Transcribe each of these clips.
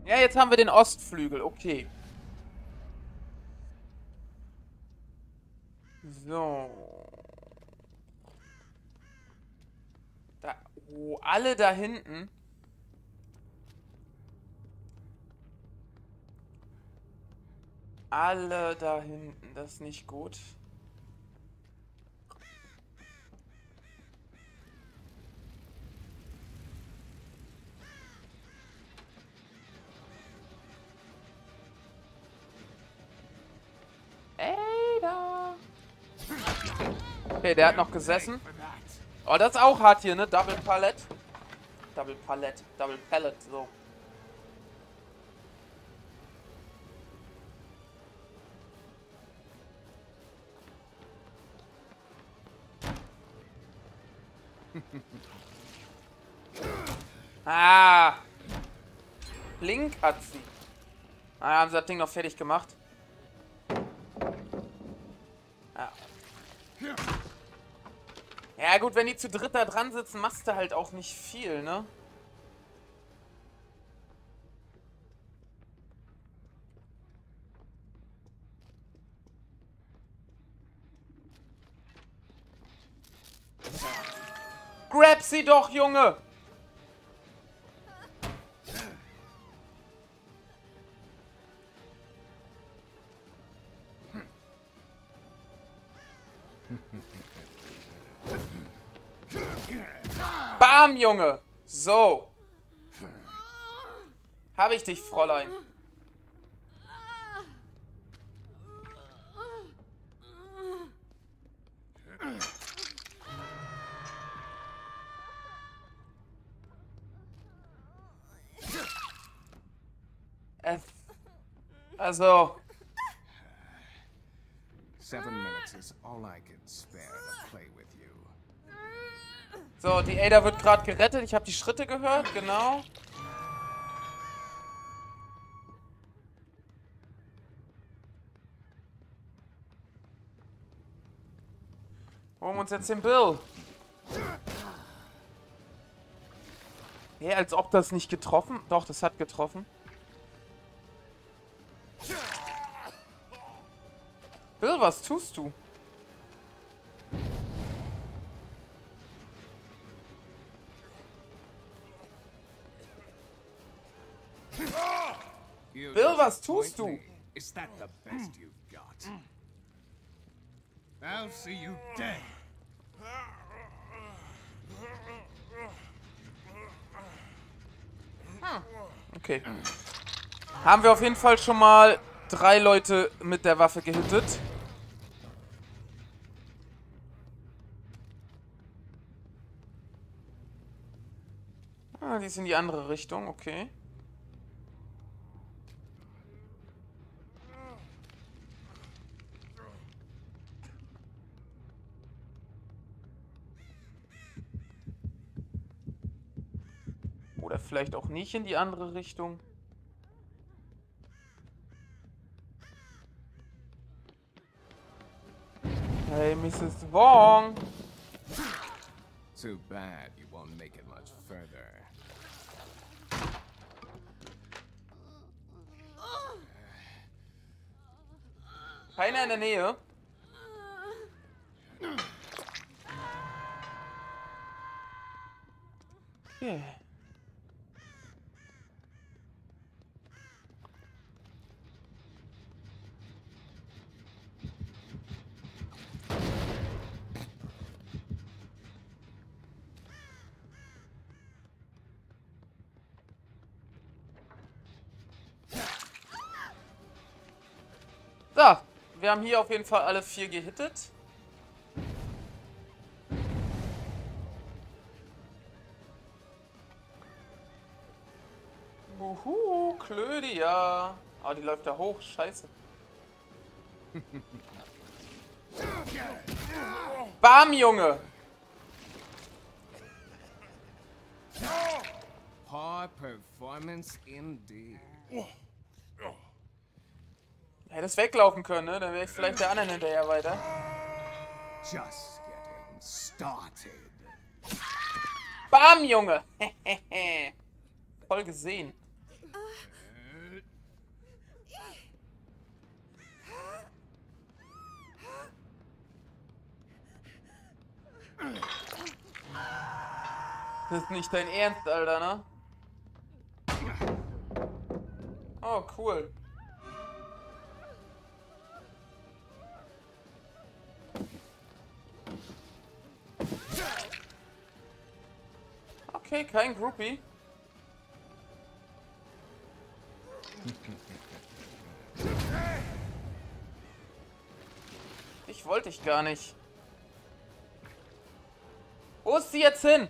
Ja, jetzt haben wir den Ostflügel. Okay. So. Da, oh, alle da hinten. Alle da hinten. Das ist nicht gut. Ey, da. Okay, der hat noch gesessen. Oh, das ist auch hart hier, ne? Double Pallet. Double Pallet. Double Pallet, so. Ah! Link hat sie. Ah, haben sie das Ding noch fertig gemacht. Ja. Ja gut, wenn die zu dritt da dran sitzen, machst du halt auch nicht viel, ne? Grab sie doch, Junge! Bam, Junge! So. Hab ich dich, Fräulein. Also. 7 minutes is all I can spare to play with you. So, die Ada wird gerade gerettet. Ich habe die Schritte gehört, genau. Holen wir uns jetzt den Bill. Hey, als ob das nicht getroffen... Doch, das hat getroffen. Bill, was tust du? Bill, was tust du? Is that the best you've got? I'll see you dead. Okay. Haben wir auf jeden Fall schon mal 3 Leute mit der Waffe gehittet. Ah, die ist in die andere Richtung, okay. Oder vielleicht auch nicht in die andere Richtung. Hey, Mrs. Wong. Too bad you won't make it much further. Keiner in der Nähe. Okay. So, wir haben hier auf jeden Fall alle 4 gehittet. Uhu, Klödia. Ah, die läuft da hoch, scheiße. Bam, Junge! Poor performance indeed. Hättest weglaufen können, ne? Dann wäre ich vielleicht der anderen hinterher weiter. Just getting started. Bam, Junge! Voll gesehen. Das ist nicht dein Ernst, Alter, ne? Oh, cool. Okay, kein Groupie. Ich wollte dich gar nicht. Wo ist sie jetzt hin?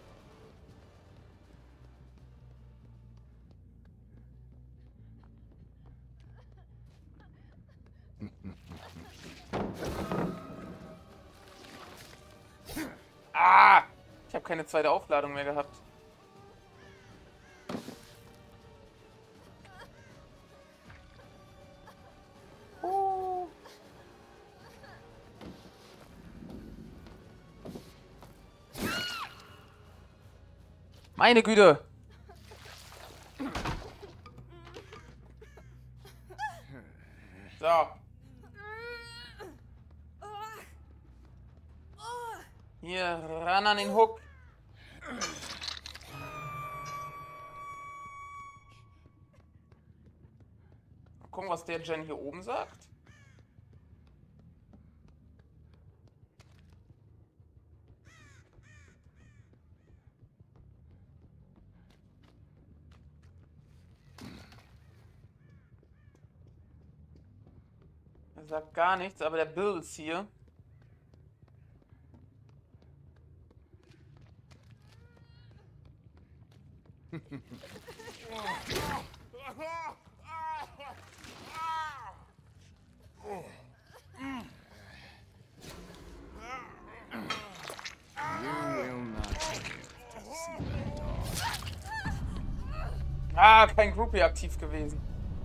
Ah! Ich habe keine zweite Aufladung mehr gehabt. Meine Güte! So. Hier, ran an den Hook. Mal gucken, was der Jen hier oben sagt. Er sagt gar nichts, aber der Bill ist hier. Ah, kein Groupie aktiv gewesen.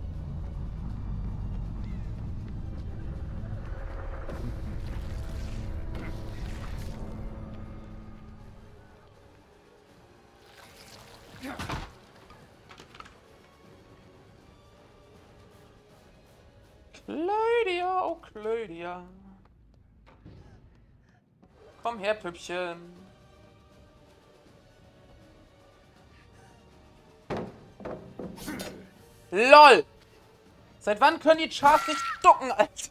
Claudia, oh Claudia. Komm her, Püppchen. LOL! Seit wann können die Chars nicht ducken, Alter?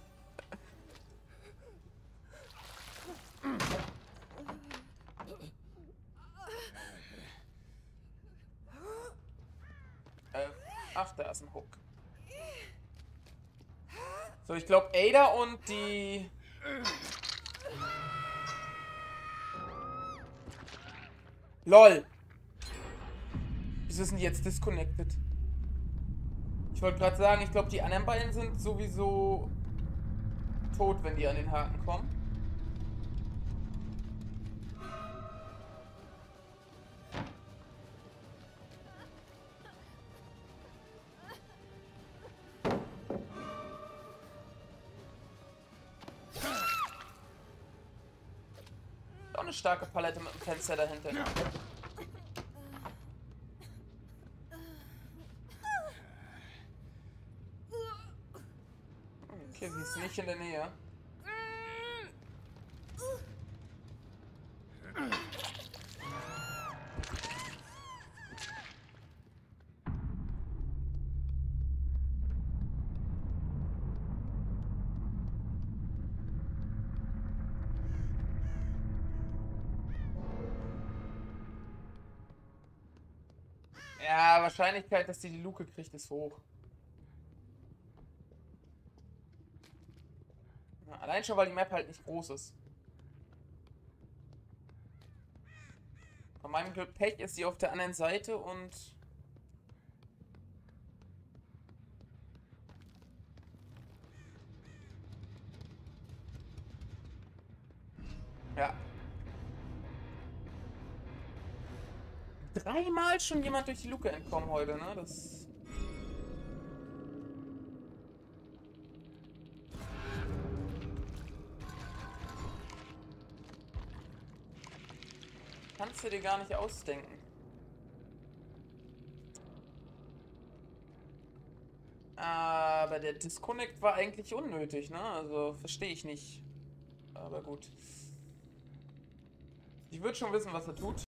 Ach, da ist ein Hook. So, ich glaube Ada und die... LOL! Wieso sind die jetzt disconnected? Ich wollte gerade sagen, ich glaube, die anderen beiden sind sowieso tot, wenn die an den Haken kommen. Auch eine starke Palette mit dem Fenster dahinter. Okay, sie ist nicht in der Nähe. Ja, Wahrscheinlichkeit, dass die Luke kriegt, ist hoch. Ja, allein schon, weil die Map halt nicht groß ist. Bei meinem Glück Pech ist sie auf der anderen Seite und... Ja. Dreimal schon jemand durch die Luke entkommen heute, ne? Das... Kannst du dir gar nicht ausdenken. Aber der Disconnect war eigentlich unnötig, ne? Also, verstehe ich nicht. Aber gut. Ich würde schon wissen, was er tut.